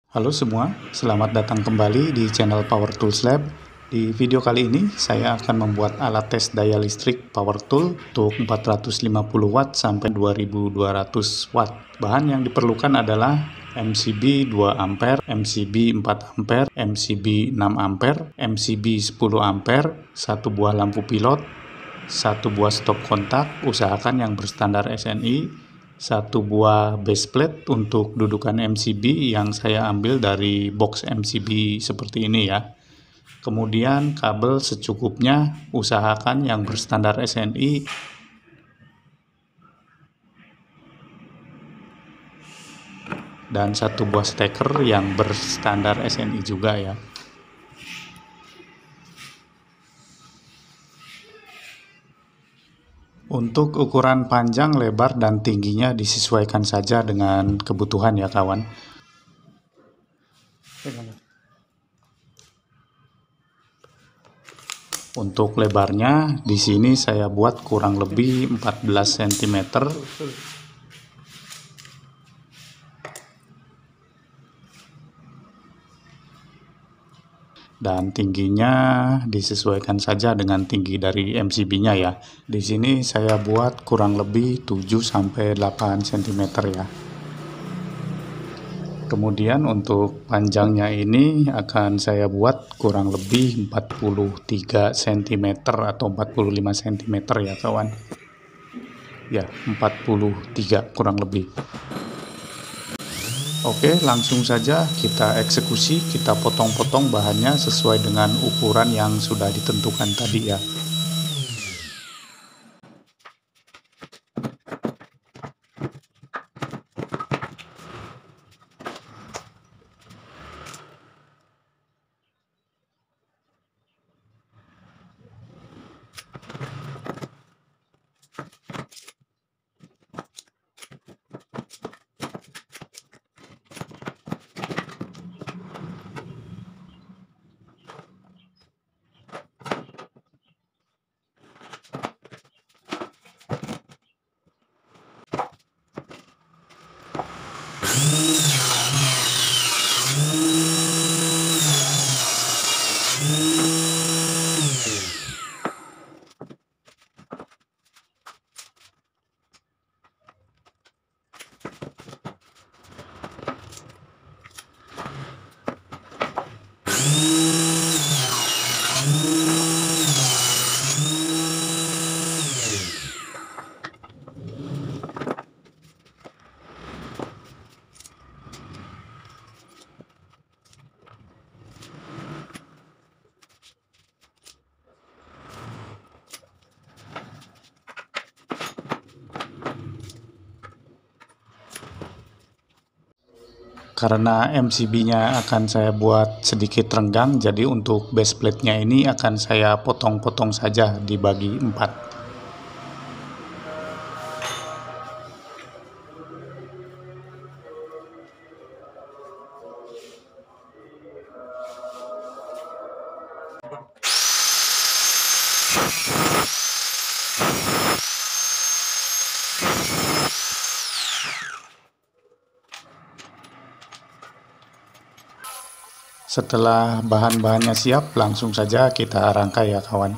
Halo semua, selamat datang kembali di channel Power Tools Lab. Di video kali ini saya akan membuat alat tes daya listrik power tool untuk 450 watt sampai 2200 watt. Bahan yang diperlukan adalah MCB 2 ampere, MCB 4 ampere, MCB 6 ampere, MCB 10 ampere, satu buah lampu pilot, satu buah stop kontak, usahakan yang berstandar SNI, satu buah base plate untuk dudukan MCB yang saya ambil dari box MCB seperti ini ya. Kemudian kabel secukupnya, usahakan yang berstandar SNI. Dan satu buah steker yang berstandar SNI juga ya. Untuk ukuran panjang, lebar, dan tingginya disesuaikan saja dengan kebutuhan ya kawan. Untuk lebarnya di sini saya buat kurang lebih 14 cm. Dan tingginya disesuaikan saja dengan tinggi dari MCB-nya ya. Di sini saya buat kurang lebih 7 sampai 8 cm ya. Kemudian untuk panjangnya ini akan saya buat kurang lebih 43 cm atau 45 cm ya kawan. Ya, 43 kurang lebih. Oke, langsung saja kita eksekusi, kita potong-potong bahannya sesuai dengan ukuran yang sudah ditentukan tadi ya. Karena MCB-nya akan saya buat sedikit renggang, jadi untuk base plate-nya ini akan saya potong-potong saja dibagi 4. Setelah bahan-bahannya siap, langsung saja kita rangkai ya kawan.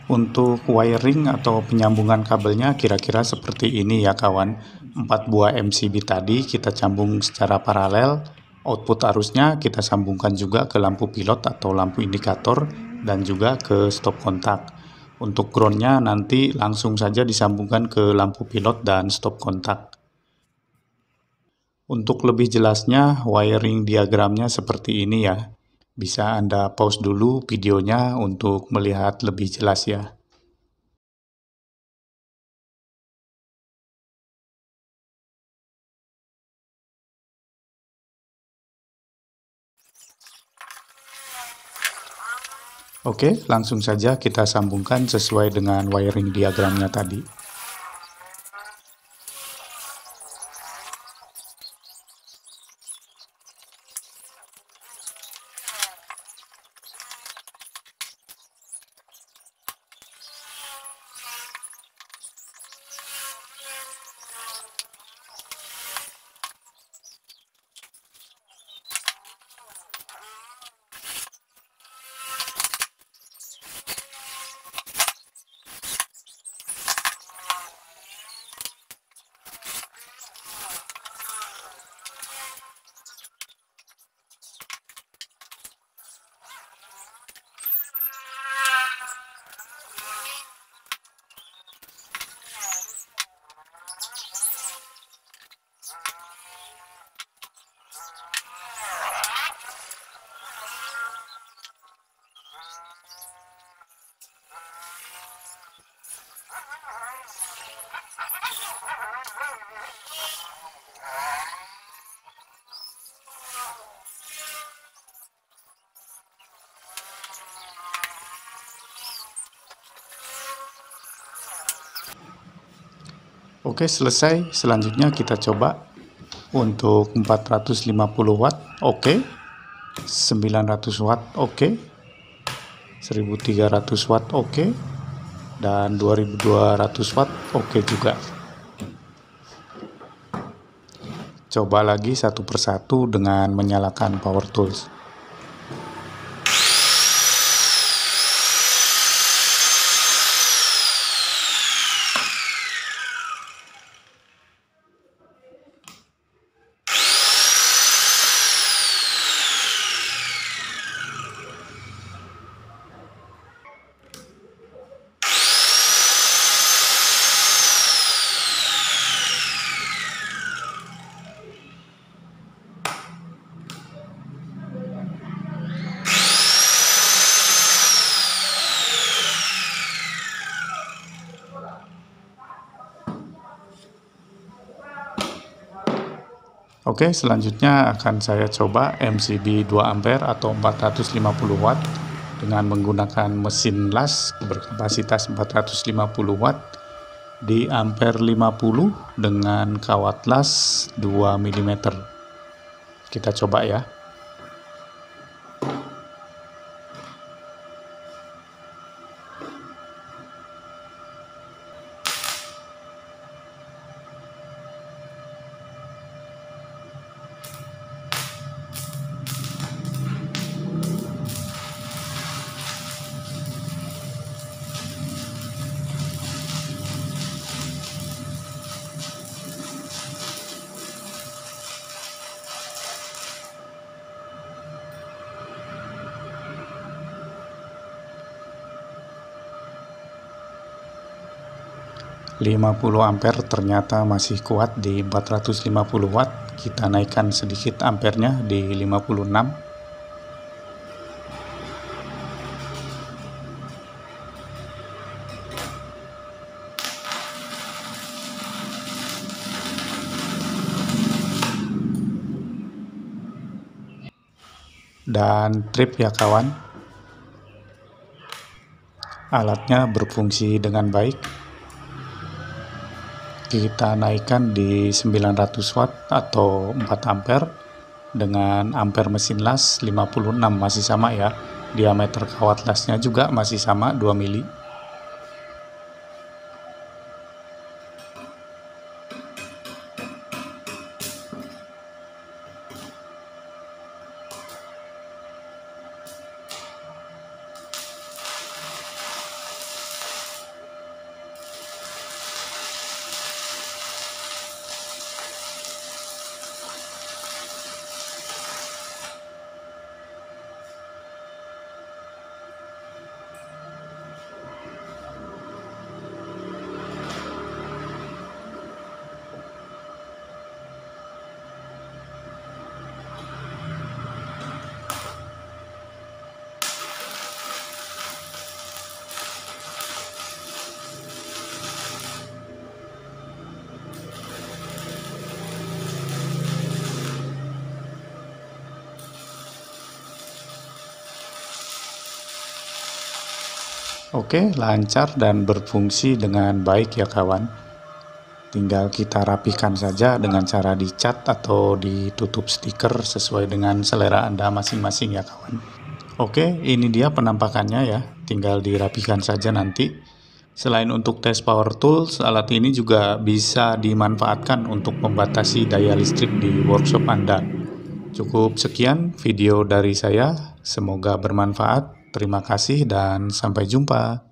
Untuk wiring atau penyambungan kabelnya kira-kira seperti ini ya kawan. 4 buah MCB tadi kita sambung secara paralel. Output arusnya kita sambungkan juga ke lampu pilot atau lampu indikator dan juga ke stop kontak. Untuk groundnya nanti langsung saja disambungkan ke lampu pilot dan stop kontak. Untuk lebih jelasnya wiring diagramnya seperti ini ya. Bisa Anda pause dulu videonya untuk melihat lebih jelas ya. Oke, langsung saja kita sambungkan sesuai dengan wiring diagramnya tadi. Oke, selesai. Selanjutnya kita coba untuk 450 watt, oke. 900 watt, oke. 1300 watt, oke. Dan 2200 watt, oke juga. Coba lagi satu persatu dengan menyalakan power tools. Oke, selanjutnya akan saya coba MCB 2 ampere atau 450 watt dengan menggunakan mesin las berkapasitas 450 watt di ampere 50 dengan kawat las 2 mm. Kita coba ya. ...50 ampere ternyata masih kuat di 450 watt. Kita naikkan sedikit ampernya di 56. Dan trip ya kawan. Alatnya berfungsi dengan baik. Kita naikkan di 900 watt atau 4 ampere dengan ampere mesin las 56, masih sama ya. Diameter kawat lasnya juga masih sama 2 mili. Oke, lancar dan berfungsi dengan baik ya kawan. Tinggal kita rapikan saja dengan cara dicat atau ditutup stiker sesuai dengan selera Anda masing-masing ya kawan. Oke, ini dia penampakannya ya. Tinggal dirapikan saja nanti. Selain untuk tes power tools, alat ini juga bisa dimanfaatkan untuk membatasi daya listrik di workshop Anda. Cukup sekian video dari saya. Semoga bermanfaat. Terima kasih dan sampai jumpa.